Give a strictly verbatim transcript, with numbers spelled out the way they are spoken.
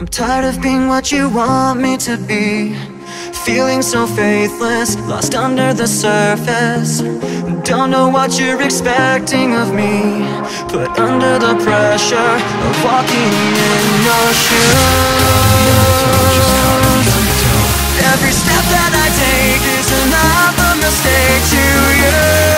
I'm tired of being what you want me to be, feeling so faithless, lost under the surface. Don't know what you're expecting of me, put under the pressure of walking in your shoes. Every step that I take is another mistake to you.